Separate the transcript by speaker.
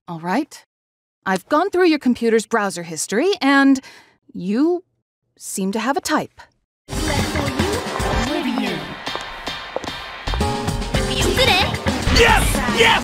Speaker 1: All right. I've gone through your computer's browser history, and you seem to have a type.
Speaker 2: Yes! Yes!